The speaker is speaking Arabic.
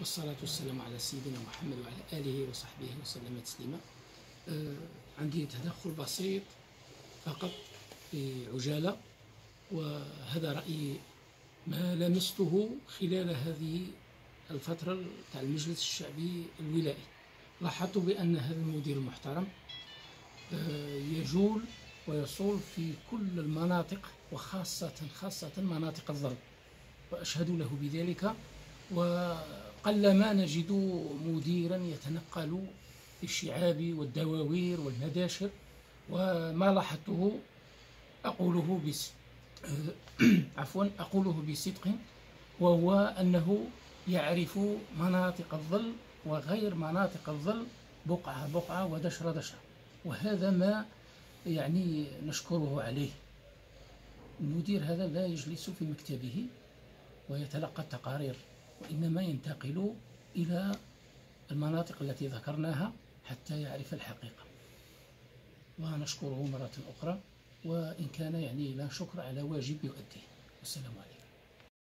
والصلاة والسلام على سيدنا محمد وعلى آله وصحبه وسلم تسليما. عندي تدخل بسيط فقط بعجالة، وهذا رأيي ما لمسته خلال هذه الفترة تاع المجلس الشعبي الولائي. لاحظت بأن هذا المدير المحترم يجول ويصول في كل المناطق، وخاصة مناطق الظلم، وأشهد له بذلك. وقلما نجد مديرا يتنقل في الشعاب والدواوير والمداشر، وما لاحظته أقوله بصدق، وهو أنه يعرف مناطق الظل وغير مناطق الظل بقعة بقعة ودشرة دشرة، وهذا ما نشكره عليه. المدير هذا لا يجلس في مكتبه ويتلقى التقارير، وإنما ينتقل إلى المناطق التي ذكرناها حتى يعرف الحقيقة، ونشكره مرة أخرى، وإن كان لا شكر على واجب يؤديه. والسلام عليكم.